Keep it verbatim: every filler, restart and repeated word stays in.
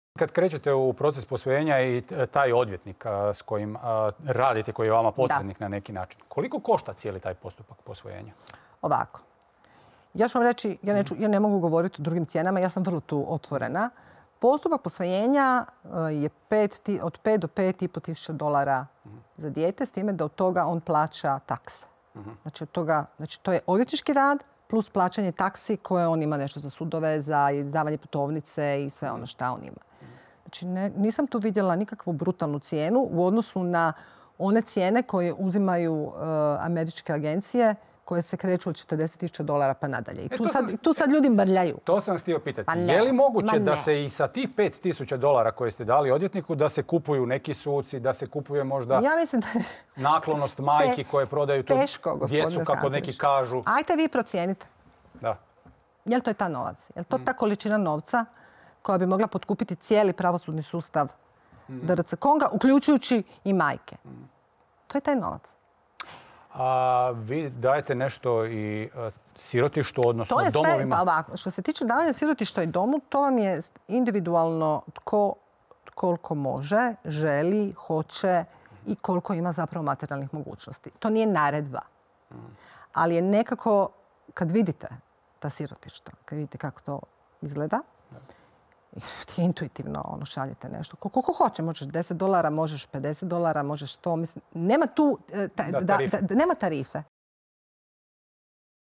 Kad krećete u proces posvojenja i taj odvjetnik s kojim radite, koji je vama posrednik da. na neki način, koliko košta cijeli taj postupak posvojenja? Ovako. Ja ću vam reći, ja, neću, ja ne mogu govoriti o drugim cijenama, ja sam vrlo tu otvorena. Postupak posvojenja je pet, od pet do pet i po tisuća dolara za dijete, s time da od toga on plaća takse. Znači, od toga, znači to je odvjetnički rad plus plaćanje taksi koje on ima nešto za sudove, za izdavanje putovnice i sve ono što on ima. Znači, ne, nisam tu vidjela nikakvu brutalnu cijenu u odnosu na one cijene koje uzimaju uh, američke agencije koje se kreću od četrdeset tisuća dolara pa nadalje. I tu, e, sad, sam, tu sad ljudi mrljaju. To sam htio pitati. Pa je li moguće da se i sa tih pet tisuća dolara koje ste dali odvjetniku da se kupuju neki suci, da se kupuje možda ja mislim da... naklonost majki koje prodaju tu teško, djecu, kako neki kažu? Ajte vi procijenite. Da. Je li to je ta novac? Je li to ta količina novca koja bi mogla potkupiti cijeli pravosudni sustav mm. D R C Konga, uključujući i majke? Mm. To je taj novac. A vi dajete nešto i uh, sirotištu, odnosno to je domovima? Sve, pa ovako, što se tiče davanja sirotišta i domu, to vam je individualno tko koliko može, želi, hoće i koliko ima zapravo materijalnih mogućnosti. To nije naredba. Mm. Ali je nekako, kad vidite ta sirotišta, kad vidite kako to izgleda, ti intuitivno ono, šaljete nešto. Koliko hoće, možeš deset dolara, možeš pedeset dolara, možeš sto. Mislim, nema tu ta, da, tarife. Da, da, nema tarife.